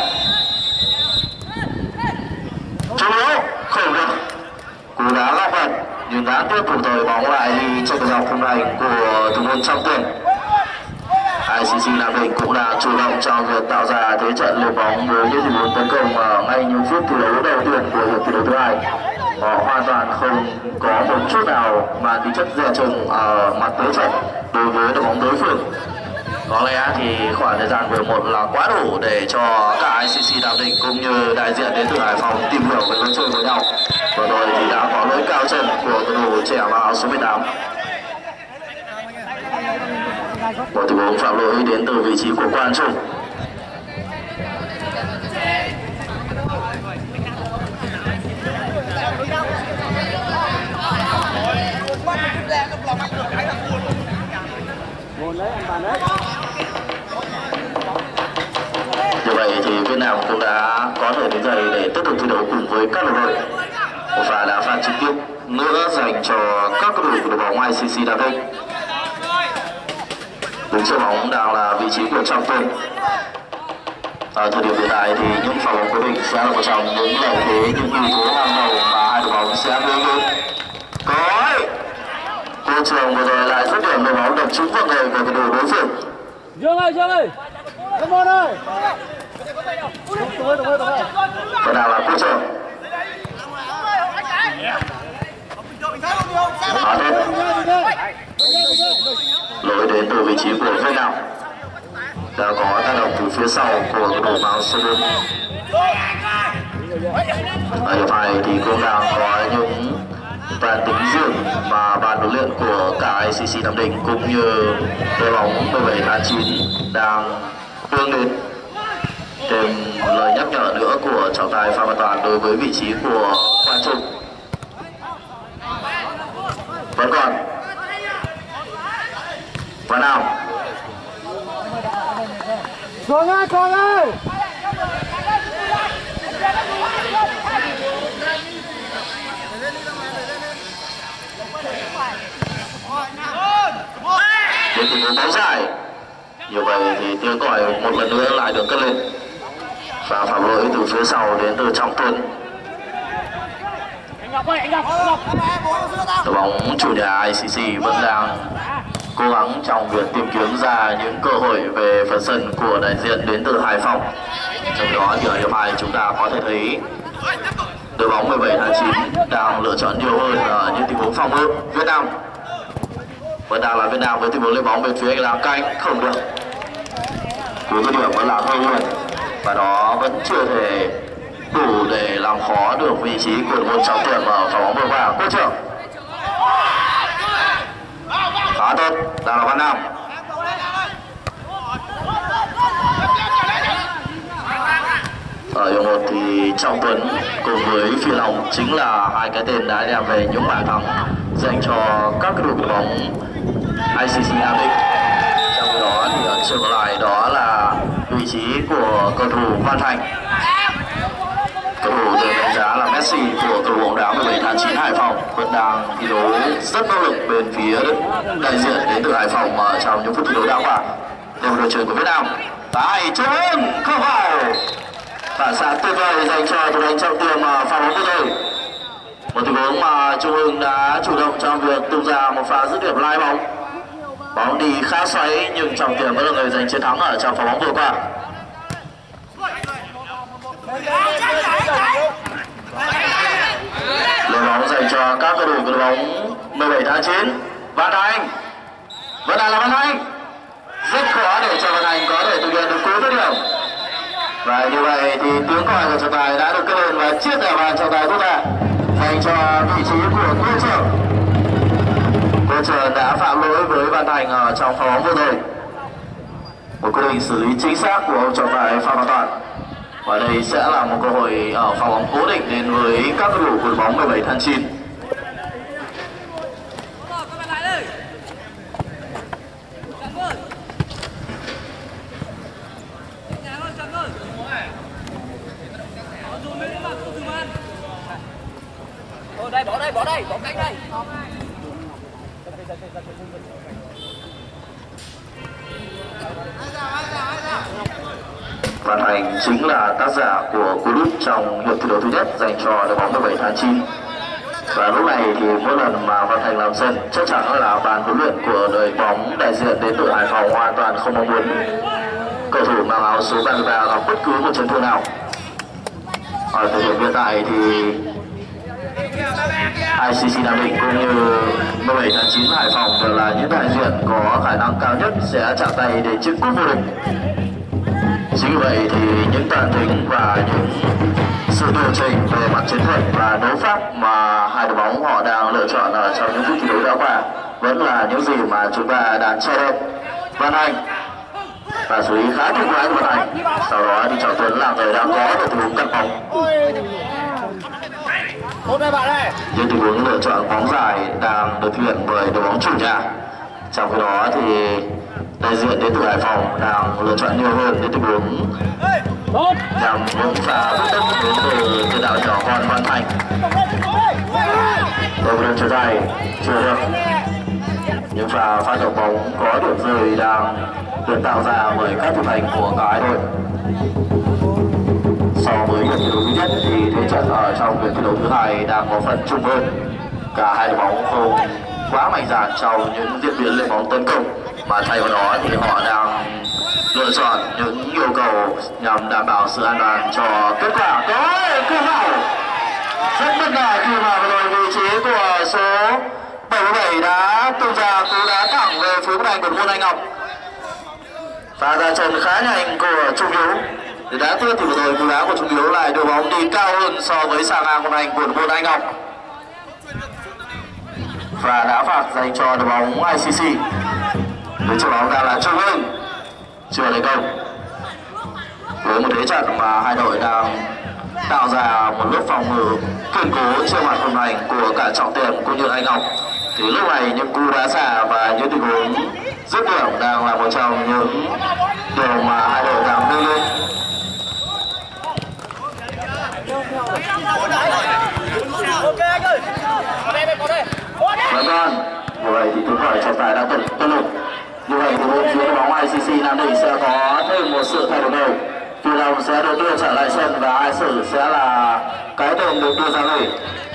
A: Trung Hiếu không được, cú đá góc gần nhưng đáng tiếc thủ thời bóng lại đi trên cái dọc khung thành của thủ môn Trọng Tuấn. ICC Nam Định cũng đã chủ động trong việc tạo ra thế trận lên bóng với những tình huống tấn công ở ngay những phút thi đấu đầu tiên của hiệp thi đấu thứ hai. Họ hoàn toàn không có một chút nào mà tính chất dè chừng ở mặt đối trận đối với đội bóng đối phương. Có lẽ thì khoảng thời gian vừa một là quá đủ để cho cả ICC Nam Định cũng như đại diện đến từ Hải Phòng tìm hiểu về lối chơi với nhau. Vừa rồi thì đã có lỗi cao chân của cầu thủ trẻ mặc áo số 18. Một tình huống phạm lỗi đến từ vị trí của Quang Trung. Như vậy thì Việt Nam cũng đã có có thể đứng dậy để tiếp tục thi đấu cùng với các đồng đội. Một pha đá phạt trực tiếp nữa dành cho các cầu thủ của đội bóng ICC Nam Định. Đứng trước bóng đang là vị trí của Trọng Tuân. Ở thời điểm hiện tại thì những pha bóng cố định sẽ là một trong những lợi thế, những ưu tố hàng đầu mà hai đội bóng sẽ hướng đến. Có cô trường vừa rồi lại dứt điểm đội bóng đập trúng vào người của cầu thủ đối phương.
B: Dương ơi
C: Come on ơi.
A: Và đang là cô trường. Lỗi đến từ vị trí của Việt Nam. Đã có tác động từ phía sau của cầu thủ Mao Sơn. Ở hiệp 2 thì cũng đang có những toàn tính riêng mà ban huấn luyện của cả ICC Nam Định cũng như đội bóng 17 tháng 9 đang hướng đến. Thêm lời nhắc nhở nữa của trọng tài Phạm Văn Toàn đối với vị trí của Quang Trung. Vẫn còn và nào
C: Cường ơi.
A: đến tình huống bóng dài. Như vậy thì tiếng còi một lần nữa lại được cất lên và phạm lỗi từ phía sau đến từ Trọng Tuân. Đội bóng chủ nhà ICC vẫn đang cố gắng trong việc tìm kiếm ra những cơ hội về phần sân của đại diện đến từ Hải Phòng. Trong đó thì ở hiệp 2 chúng ta có thể thấy đội bóng 17 tháng 9 đang lựa chọn nhiều hơn ở những tình huống phòng ngự. Việt Nam vẫn đang là Việt Nam với tình huống lên bóng về phía là cánh không được. Cú dứt điểm vẫn là hơi luôn và đó vẫn chưa thể đủ để làm khó được vị trí của một Trọng Tuân ở pha bóng vừa qua. Cô trưởng khá tốt, đang là Văn Nam. Ở hiệp 1 thì Trọng Tuấn cùng với Phi Long chính là hai cái tên đã đem về những bàn thắng dành cho các đội bóng ICC Nam Định. Trong khi đó thì ấn tượng lại đó là vị trí của cầu thủ Văn Thành, cầu thủ được đánh giá là Messi của cầu bóng đá 17 tháng 9 Hải Phòng, vẫn đang thi đấu rất nỗ lực bên phía đại diện đến từ Hải Phòng trong những phút thi đấu đã qua. Đây là đội trưởng của Việt Nam. Tại Trung Ương không vào. Phản xạ tuyệt vời dành cho thủ đánh Trọng Tuyền pha bóng vừa rồi. Một tình huống mà Trung Hưng đã chủ động trong việc tung ra một pha dứt điểm lai bóng. Bóng đi khá xoáy nhưng Trọng Tuyền vẫn là người giành chiến thắng ở trong pha bóng vừa qua. Lời bóng dành cho các cầu thủ của đội bóng 17 tháng 9. Văn Thành vẫn là Văn Thành. Rất khó để cho Văn Thành có thể thực hiện được cú dứt điểm. Và như vậy thì tiếng còi của trọng tài đã được cất lên và chiếc thẻ vàng trọng tài rút ra dành cho vị trí của Cô Trường. Cô Trường đã phạm lỗi với Văn Thành ở trong pha bóng vừa rồi. Một quyết định xử lý chính xác của ông trọng tài Phạm Văn Toàn. Và đây sẽ là một cơ hội ở pha bóng cố định đến với các cầu thủ của đội bóng 17 tháng 9.
B: Bỏ đây, bỏ cánh đây.
A: Văn Thành chính là tác giả của cú đúp trong hiệp thi đấu thứ nhất dành cho đội bóng 17 tháng 9. Và lúc này thì mỗi lần mà Văn Thành làm sân chắc chắn là ban huấn luyện của đội bóng đại diện đến từ Hải Phòng hoàn toàn không mong muốn cầu thủ mang áo số 33 gặp bất cứ một chấn thương nào. Ở thời điểm hiện tại thì ICC Nam Định cũng như 17 tháng 9 Hải Phòng đều là những đại diện có khả năng cao nhất sẽ chạm tay để chiếm cúp vô địch. Chính vì vậy thì những toàn tính và những sự điều chỉnh về mặt chiến thuật và đấu pháp mà hai đội bóng họ đang lựa chọn ở trong những phút thi đấu đã qua vẫn là những gì mà chúng ta đang chờ đợi. Văn Thành và xử lý khá tuyệt vời của Văn Thành. Sau đó thì Trọng Tuấn là người đang có được tình huống cắt bóng. Những tình huống lựa chọn bóng dài đang được thực hiện bởi đội bóng chủ nhà. Trong khi đó thì đại diện đến từ Hải Phòng đang lựa chọn nhiều hơn đến tình huống nhằm những pha bất tốc đến từ tiền đạo nhỏ Hoàng Văn Thành. Đầu đường trở dài chưa được những pha phát động bóng có điểm rơi đang được tạo ra bởi các thủ thành của cả hai đội. So với hiệp thi đấu thứ nhất thì thế trận ở trong hiệp thi đấu thứ hai đang có phần chung hơn. Cả hai đội bóng không quá mạnh dạn trong những diễn biến lên bóng tấn công, mà thay vào đó thì họ đang lựa chọn những yêu cầu nhằm đảm bảo sự an toàn cho kết quả. Có cơ hội rất bất ngờ khi mà vừa rồi vị trí của số 77 đã tung ra cú đá thẳng về phía bên của môn Anh Ngọc. Và ra chân khá nhanh của Trung Hiếu. Để đáng tiếc thì vừa rồi cú đá của Trung Hiếu lại đưa bóng đi cao hơn so với xà ngang của môn Anh Ngọc. Và đá phạt dành cho đội bóng ICC. Với chỗ bóng đang là Trung Hưng chưa thành công. Với một thế trận mà hai đội đang tạo ra một lớp phòng ngự kiên cố trên mặt khung thành của cả Trọng Tiền cũng như Anh Ngọc, thì lúc này những cú đá xả và những tình huống dứt điểm đang là một trong những điều mà hai đội đang nâng lên. Vâng con, như vậy thì tôi hỏi trọng tài đã tiếp tục. Như vậy thì bên phía bóng ICC Nam Định sẽ có thêm một sự thay đổi đầu. Phi Long sẽ được đưa trở lại sân và Ai Sử sẽ là cái tên được đưa ra nghỉ.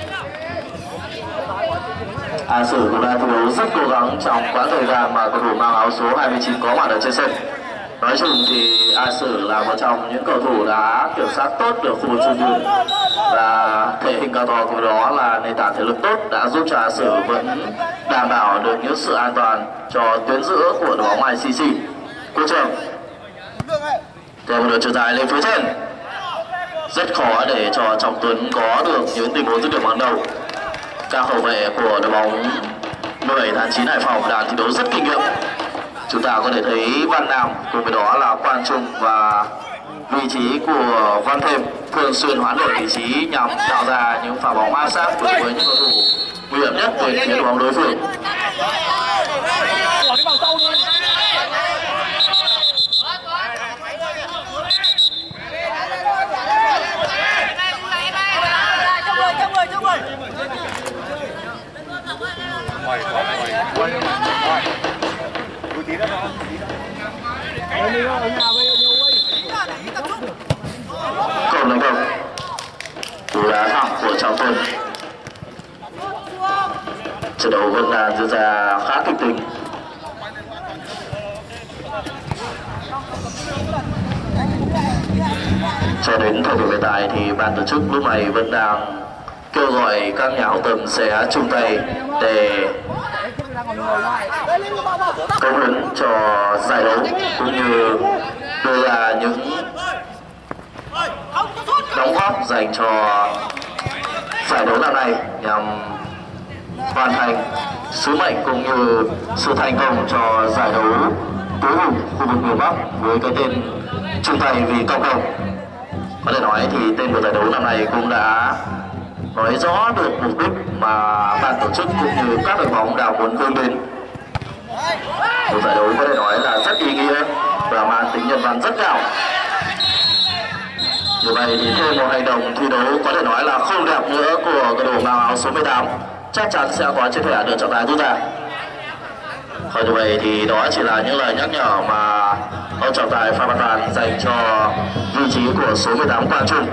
A: Ai Sử cũng đã thi đấu rất cố gắng trong quãng thời gian mà cầu thủ mang áo số 29 có mặt ở trên sân. Nói chung thì Ai Sử là một trong những cầu thủ đã kiểm soát tốt được khu vực trung tuyến, và thể hình cao to của đó là nền tảng thể lực tốt đã giúp cho Ai Sử vẫn đảm bảo được những sự an toàn cho tuyến giữa của đội bóng ICC. Quốc Trường theo một đường trở dài lên phía trên, rất khó để cho Trọng Tuấn có được những tình huống dứt điểm ban đầu. Các hậu vệ của đội bóng 17 tháng 9 Hải Phòng đang thi đấu rất kinh nghiệm. Chúng ta có thể thấy Văn Nam cùng với đó là Quang Trung và vị trí của Văn Thêm thường xuyên hoán đổi vị trí nhằm tạo ra những pha bóng áp sát đối với những cầu thủ nguy hiểm nhất về phía đội bóng đối phương. Không thành công. Cú đá thẳng của Trọng Tuấn. Trận đấu vẫn đang diễn ra khá kịch tính. Cho đến thời điểm hiện tại thì ban tổ chức lúc này vẫn đang kêu gọi các nhà hảo tâm sẽ chung tay để cống hiến cho giải đấu, cũng như đưa ra những đóng góp dành cho giải đấu năm nay nhằm hoàn thành sứ mệnh cũng như sự thành công cho giải đấu tối hùng khu vực miền Bắc với cái tên chung tay vì cộng đồng. Có thể nói thì tên của giải đấu năm nay cũng đã nói rõ được mục đích mà ban tổ chức cũng như các đội bóng đang muốn hướng đến. Một giải đấu có thể nói là rất ý nghĩa và mang tính nhân văn rất cao. Như vậy thì thêm một hành động thi đấu có thể nói là không đẹp nữa của cầu thủ mang áo số 18 chắc chắn sẽ có chiếc thẻ được trọng tài rút ra. Như vậy thì đó chỉ là những lời nhắc nhở mà ông trọng tài Phan Văn Toàn dành cho vị trí của số 18 Quang Trung.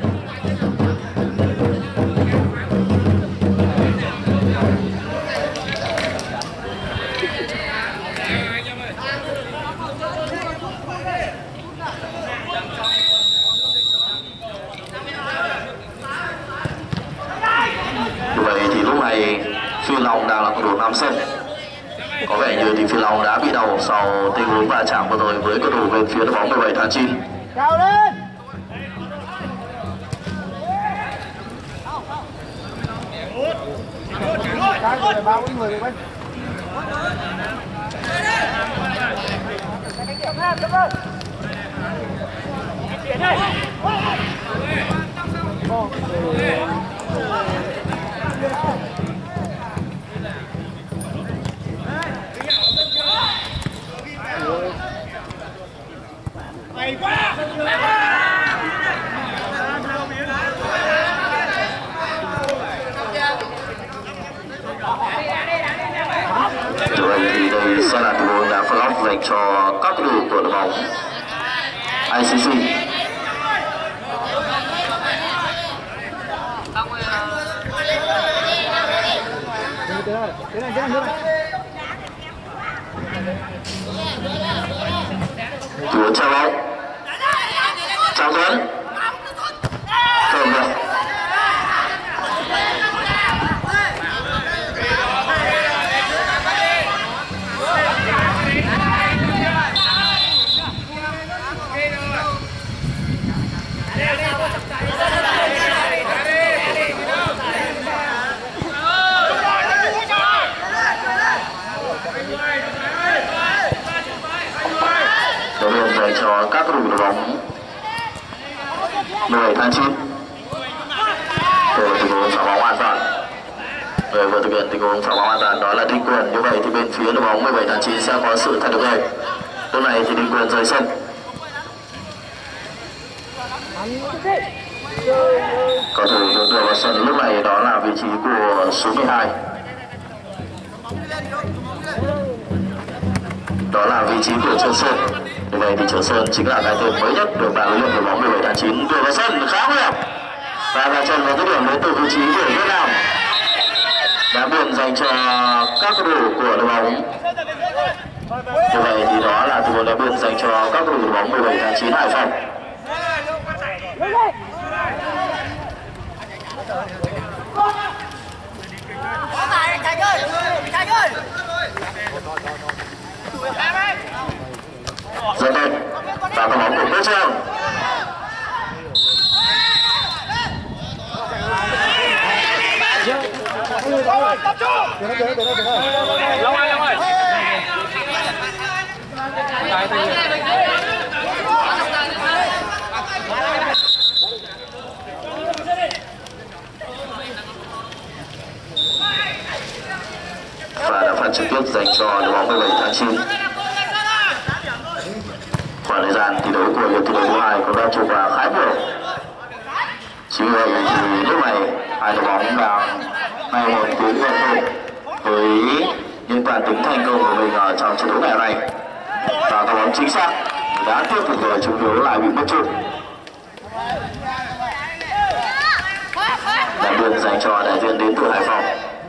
A: Như vậy thì lúc này Phi Long đang là cầu thủ nam sân. Có vẻ như thì Phi Long đã bị đau sau tình huống va chạm vừa rồi với cầu thủ bên phía đội bóng 17 tháng 9.
C: Cao lên. Bao nhiêu người bên?
A: dành cho các cầu thủ của đội bóng ICC. Tuấn trao bóng, Trọng Tuấn không được. Đầu tiên dành cho các cầu thủ đội bóng 17 tháng 9. Vừa tình huống phá bóng an toàn. Người vừa thực hiện tình huống phá bóng an toàn đó là Đinh Quyền. Như vậy thì bên phía đội bóng 17 tháng 9 sẽ có sự thay đổi người. Lúc này thì Đinh Quyền rời sân. Cầu thủ được đưa vào sân lúc này đó là vị trí của số 12. Đó là vị trí của Trường Sơn. Như vậy thì Trường Sơn chính là cái tên mới nhất được ban huấn luyện đội bóng 17 tháng 9 đưa vào sân khá nguy hiểm và ra chân vào cái điểm đến từ vị trí của Việt Nam. Đá biên dành cho các cầu thủ của đội bóng. Như vậy thì đó là tình huống đá biên dành cho các cầu thủ đội bóng 17 tháng 9 Hải Phòng. Dẫn lên và có bóng của Quốc Trường.
B: Long ơi, Long ơi.
A: Và đã phạt trực tiếp dành cho đội bóng 17 tháng 9. Khoảng thời gian thi đấu của hiệp thi đấu thứ 2 cũng đã trôi qua khá nhiều. Chính vì vậy thì lúc này hai đội bóng đang ngày một tiến gần hơn với những toàn tính thành công của mình ở trong trận đấu ngày hôm nay. Và các bóng chính xác đã tiếp tục rồi chúng đấu lại bị mất trụ. Đá biên dành cho đại diện đến từ Hải Phòng.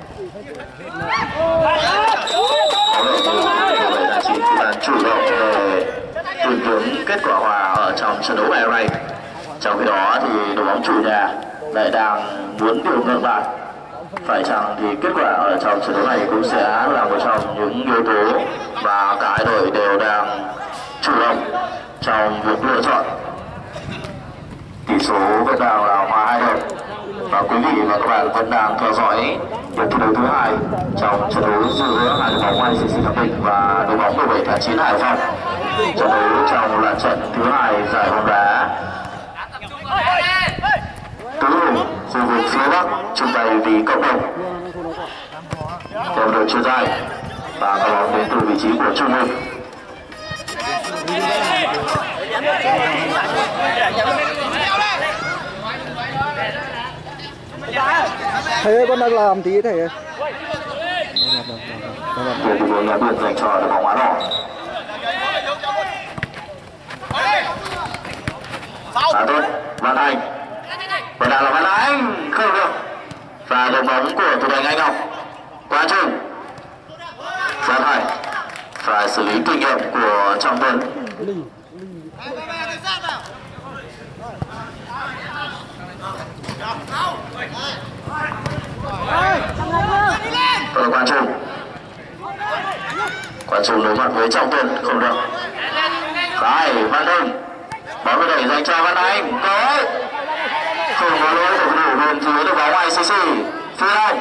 A: Có lẽ như 17 tháng 9 chúng ta chủ động về tìm kiếm kết quả hòa ở trong trận đấu ngày hôm nay. Trong khi đó thì đội bóng chủ nhà lại đang muốn điều ngược lại. Phải chăng thì kết quả ở trong trận đấu này cũng sẽ là một trong những yếu tố và cả hai đội đều đang chủ động trong việc lựa chọn. Tỷ số vẫn đang là hòa 2-2. Và quý vị và các bạn vẫn đang theo dõi hiệp thi đấu thứ 2 trong trận đấu giữa hai đội bóng ICC Nam Định và đội bóng 17 tháng 9 Hải Phòng. Trận đấu trong là trận thứ 2 giải bóng đá tứ hùng khu vực phía Bắc chung tay vì cộng đồng. Theo đội chuyên dài và các bóng đến từ vị trí của Trung Hưng.
C: Thầy ơi, con đang làm tí thầy ơi.
A: Để tình huống đá biên dành cho đội bóng Á Đỏ. Tốt, Văn Anh. Và đang là Văn Anh không được. Và đội bóng của thủ thành Anh Ngọc. Quang Trung. Văn Hải. Phải xử lý kinh nghiệm của Trọng Tuấn. Ở Quang Trung. Quang Trung đối mặt với Trọng Tuấn không được. Phải Văn Đông. Bóng được đẩy dành cho Văn Anh. Có. Không có lỗi của thủ bên phía đội bóng ICC. Phi Anh.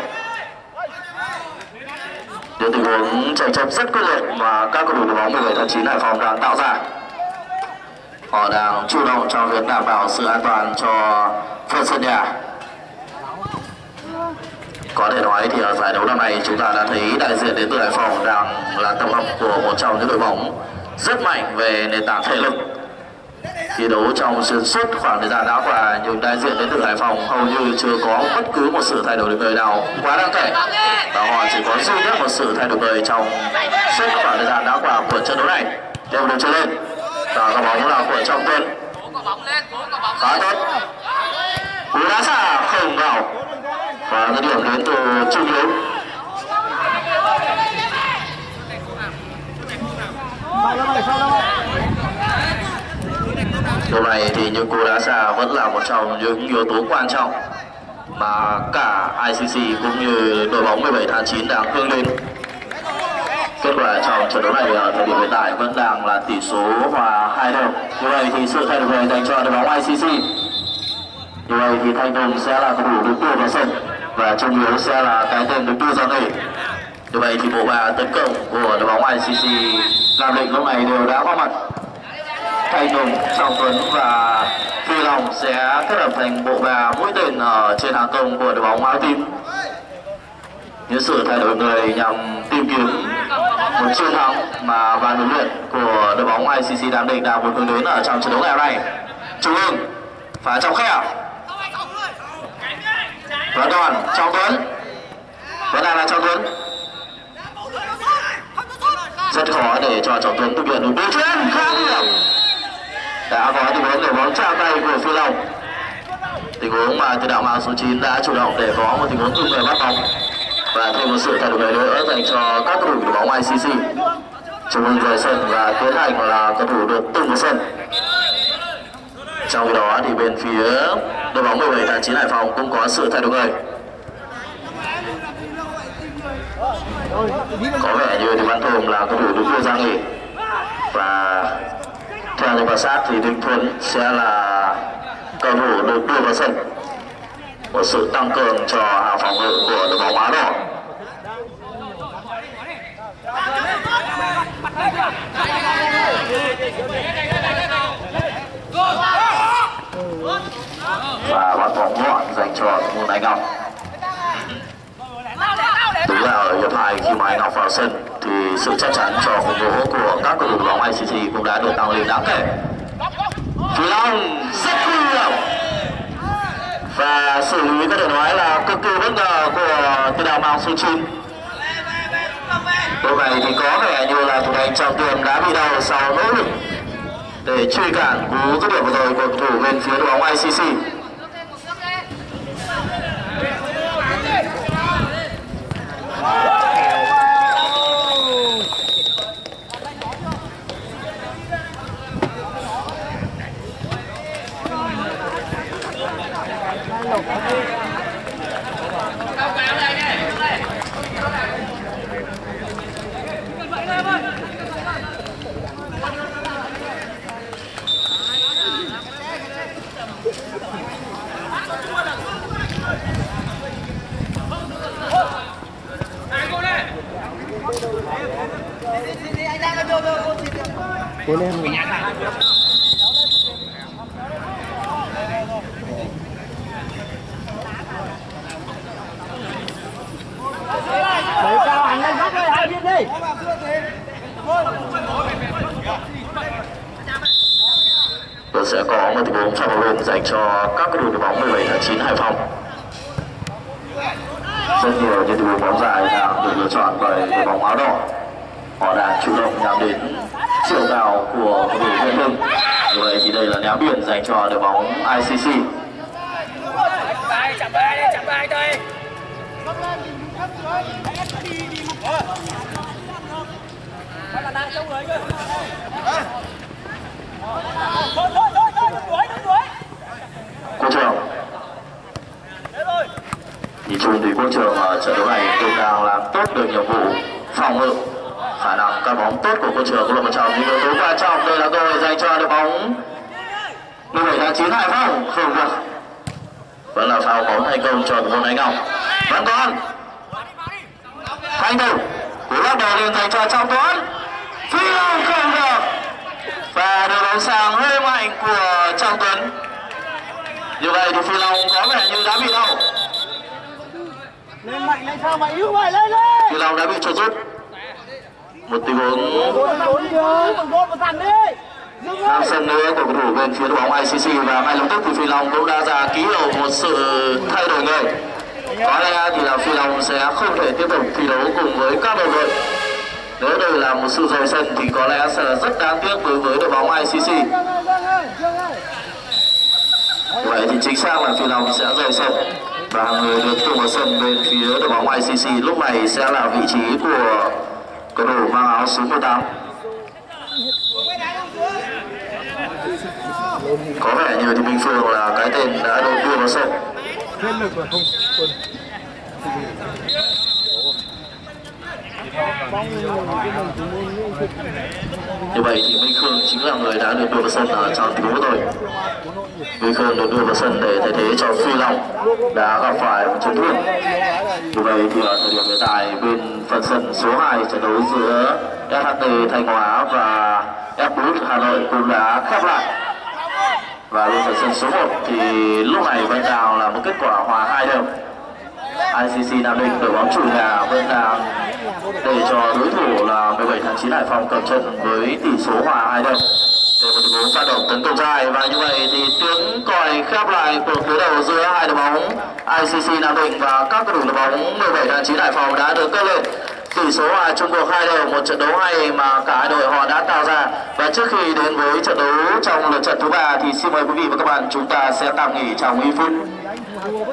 A: Những tình huống chạy chậm rất quyết liệt mà các cầu thủ đội bóng 17 tháng 9 Hải Phòng đang tạo ra. Họ đang chủ động trong việc đảm bảo sự an toàn cho phần sân nhà. Có thể nói thì ở giải đấu năm nay chúng ta đã thấy đại diện đến từ Hải Phòng đang là tập hợp của một trong những đội bóng rất mạnh về nền tảng thể lực. thi đấu trong xuyên suốt khoảng thời gian đã qua, nhưng đại diện đến từ Hải Phòng hầu như chưa có bất cứ một sự thay đổi được người nào quá đáng kể, và họ chỉ có duy nhất một sự thay đổi người trong suốt khoảng thời gian đã qua của trận đấu này. Đều được chơi lên và quả bóng là của Trọng Tuấn, khá tốt, cú đá xa không vào và cái điểm đến từ Trung Hiếu. Điều này thì những cú đá xa vẫn là một trong những yếu tố quan trọng mà cả ICC cũng như đội bóng 17 tháng 9 đang hướng đến. Kết quả trong trận đấu này ở thời điểm hiện tại vẫn đang là tỷ số hòa 2-2. Như vậy thì sự thay đổi này dành cho đội bóng ICC. Như vậy thì Thanh Tùng sẽ là cầu thủ được đưa vào sân và Trung Hiếu sẽ là cái tên được đưa ra nghỉ. Như vậy thì bộ ba tấn công của đội bóng ICC Nam Định lúc này đều đã có mặt. Thanh Tùng, Trọng Tuấn và Phi Long sẽ kết hợp thành bộ ba mũi tên ở trên hàng công của đội bóng áo tím. Những sự thay đổi người nhằm tìm kiếm một chiến thắng mà ban huấn luyện của đội bóng ICC Nam Định đang muốn hướng đến ở trong trận đấu ngày hôm nay. Trung Hưng phá trong khe, vẫn còn Trọng Tuấn, vẫn đang là Trọng Tuấn, rất khó để cho Trọng Tuấn thực hiện được chuyền khá nguy hiểm. Đã có tình huống để bóng chạm tay của Phi Long, tình huống mà tiền đạo mang số 9 đã chủ động để có một tình huống tung người bắt bóng và thêm một sự thay đổi người nữa dành cho các cầu thủ của bóng ICC. Trung Hưng rời sân và tiến hành là cầu thủ được tung vào sân. Trong khi đó thì bên phía đội bóng 17 tháng 9 Hải Phòng cũng có sự thay đổi người. Có vẻ như thì Văn Thồm là cầu thủ được đưa ra nghỉ và theo những quan sát thì Đinh Thuấn sẽ là cầu thủ được đưa vào sân. Một sự tăng cường cho hàng phòng ngự của đội bóng áo đỏ. Và bắt bóng gọn dành cho môn Anh Ngọc. Đúng là ở hiệp 2 khi mà Anh Ngọc vào sân thì sự chắc chắn cho khủng bố của các cầu thủ bóng ICC cũng đã được tăng lên đáng kể. Phi Long rất nguy hiểm và xử lý có thể nói là cực kỳ bất ngờ của tiền đạo mang số 9. Lúc này thì có vẻ như là thủ thành Trọng Tuyền đã bị đau sau nỗ lực để truy cản cú dứt điểm vừa rồi của cầu thủ bên phía đội bóng ICC.
C: Cố lên mình. Đấy cao hẳn lên bắt rồi, hai biên đi.
A: Tôi sẽ có một tình huống phản hồi dành cho các cầu thủ đội bóng 17 tháng 9 Hải Phòng. Rất nhiều những tình huống bóng dài đang được lựa chọn bởi đội bóng áo đỏ. Họ đang chủ động nhắm đến chiều cao của cầu thủ Nguyễn Hưng. Như vậy thì đây là ném biên dành cho đội bóng ICC.
B: Chạm bài đây.
A: Quốc Trường. Nhìn chung thì Quốc Trường ở trận đấu này cũng đang làm tốt được nhiệm vụ phòng ngự. Khả năng cắt bóng tốt của Quốc Trường cũng là một trong những yếu tố quan trọng. Đây là cơ hội dành cho đội bóng 17 tháng 9 Hải Phòng. Không được. Vẫn là pháo bóng thành công cho môn Anh Ngọc. Vẫn còn Thanh Tùng, cú lắc đầu lên dành cho Trọng Tuấn. Phi Long không được và đội bóng sang hơi mạnh của Trọng Tuấn. Như vậy thì Phi Long có vẻ như đã bị đau.
C: Lên mạnh lên sao mà yếu vậy, lên đi.
A: Phi Long đã bị trượt rút. Một tình huống
C: Gol một thằng đi.
A: Nam sân nữa của cầu thủ bên phía đội bóng ICC và ngay lập tức thì Phi Long cũng đã ra ký hiệu một sự thay đổi người. Có lẽ thì là Phi Long sẽ không thể tiếp tục thi đấu cùng với các đội đội. Nếu đây là một sự rời sân thì có lẽ sẽ là rất đáng tiếc đối với đội bóng ICC. Vậy thì chính xác là Phi Long sẽ rời sân và người được tung vào sân bên phía đội bóng ICC lúc này sẽ là vị trí của cầu thủ mang áo số 18. Có vẻ như thì Minh Phương là cái tên đã được đưa vào sân. Như vậy thì Minh Phương chính là người đã được đưa vào sân ở trong tình huống rồi. Minh Phương được đưa vào sân để thay thế cho Phi Long đã gặp phải một chấn thương. Như vậy thì ở thời điểm hiện tại bên phần sân số 2 trận đấu giữa SHT Thanh Hóa và F Hà Nội cũng đã khép lại. Và bên phần sân số 1 thì lúc này vẫn đang là một kết quả hòa 2 đều. ICC Nam Định đội bóng chủ nhà vẫn đang để cho đối thủ là 17 tháng 9 Hải Phòng cầm chân với tỷ số hòa 2 đều. Để một tình huống phát động tấn công dài và như vậy thì tiếng còi khép lại cuộc đối đầu giữa hai đội bóng ICC Nam Định và các cầu thủ đội bóng 17 tháng 9 Hải Phòng đã được cất lên. Tỷ số hòa chung cuộc 2 đều, một trận đấu hay mà cả hai đội họ đã tạo ra. Và trước khi đến với trận đấu trong lượt trận thứ 3 thì xin mời quý vị và các bạn chúng ta sẽ tạm nghỉ trong ít phút.